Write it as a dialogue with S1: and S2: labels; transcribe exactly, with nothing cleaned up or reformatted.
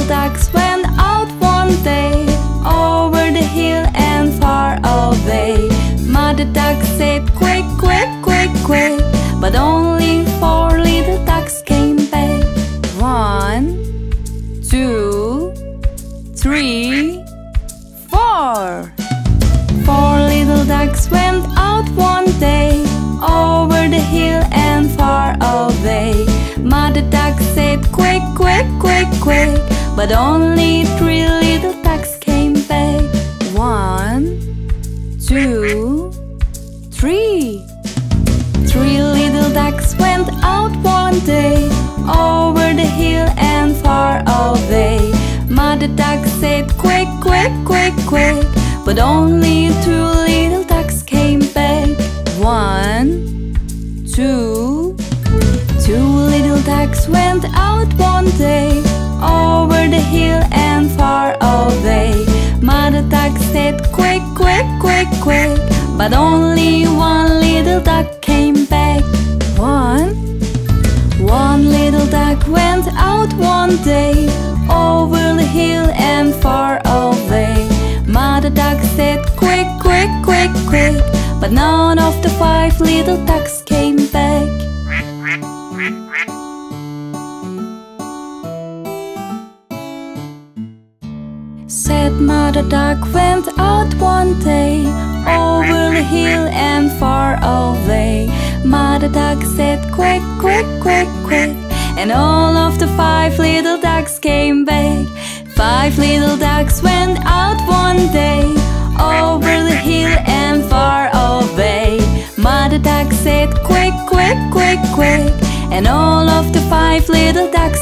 S1: ducks went out one day, over the hill and far away. Mother duck said quick, quick, quick, quick, but only four little ducks came back. One, two, three, four. Four little ducks went out one day, over the hill and far away. Mother duck said quick, quick, quick, quick, but only three little ducks came back. One, two, three. Three little ducks went out one day, over the hill and far away. Mother duck said quick, quick, quick, quick, but only two little ducks came back. One, two. Two little ducks went out one day, over the hill and far away. Mother duck said quick, quick, quick, quick, but only one little duck came back. One. One little duck went out one day, over the hill and far away. Mother duck said quick, quick, quick, quick, but none of the five little ducks came back. Said Mother duck went out one day, over the hill and far away. Mother duck said quick, quick, quick, quick, and all of the five little ducks came back. Five little ducks went out one day, over the hill and far away. Mother duck said quick, quick, quick, quick, and all of the five little ducks